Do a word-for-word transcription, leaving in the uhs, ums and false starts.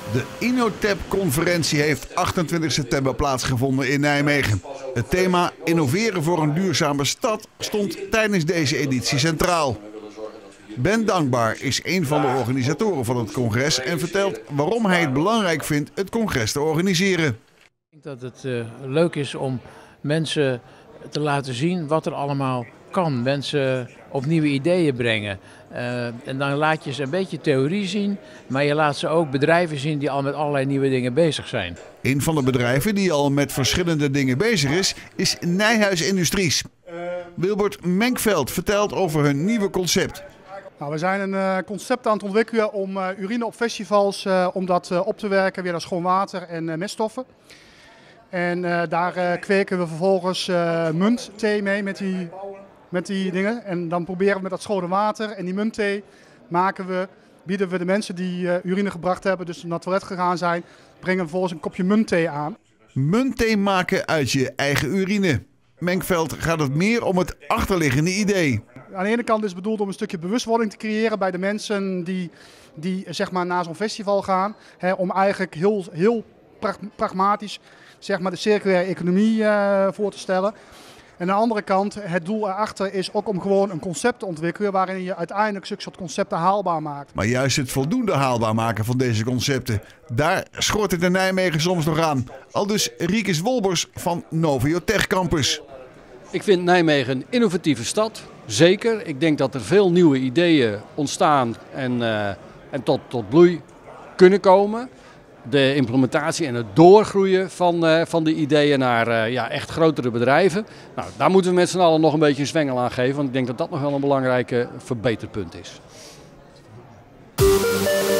De InnoTap-conferentie heeft achtentwintig september plaatsgevonden in Nijmegen. Het thema innoveren voor een duurzame stad stond tijdens deze editie centraal. Ben Dankbaar is een van de organisatoren van het congres en vertelt waarom hij het belangrijk vindt het congres te organiseren. Ik denk dat het uh, leuk is om mensen te laten zien wat er allemaal kan. Mensen op nieuwe ideeën brengen. Uh, en dan laat je ze een beetje theorie zien, maar je laat ze ook bedrijven zien die al met allerlei nieuwe dingen bezig zijn. Een van de bedrijven die al met verschillende dingen bezig is, is Nijhuis Industries. Wilbert Menkveld vertelt over hun nieuwe concept. Nou, we zijn een uh, concept aan het ontwikkelen om uh, urine op festivals uh, om dat uh, op te werken weer naar schoon water en uh, meststoffen. En uh, daar uh, kweken we vervolgens uh, muntthee mee met die, met die dingen. En dan proberen we met dat schone water en die muntthee maken we, bieden we de mensen die uh, urine gebracht hebben, dus naar het toilet gegaan zijn, brengen we vervolgens een kopje muntthee aan. Muntthee maken uit je eigen urine. Menkveld gaat het meer om het achterliggende idee. Aan de ene kant is het bedoeld om een stukje bewustwording te creëren bij de mensen die, die zeg maar, naar zo'n festival gaan. Hè, om eigenlijk heel, heel pragmatisch zeg maar, de circulaire economie uh, voor te stellen. En aan de andere kant, het doel erachter is ook om gewoon een concept te ontwikkelen waarin je uiteindelijk zulke soort concepten haalbaar maakt. Maar juist het voldoende haalbaar maken van deze concepten, daar schort het in Nijmegen soms nog aan. Aldus Riekes Wolbers van Noviotech Campus. Ik vind Nijmegen een innovatieve stad, zeker. Ik denk dat er veel nieuwe ideeën ontstaan en, uh, en tot, tot bloei kunnen komen. De implementatie en het doorgroeien van, uh, van de ideeën naar uh, ja, echt grotere bedrijven. Nou, daar moeten we met z'n allen nog een beetje een zwengel aan geven, want ik denk dat dat nog wel een belangrijk verbeterpunt is.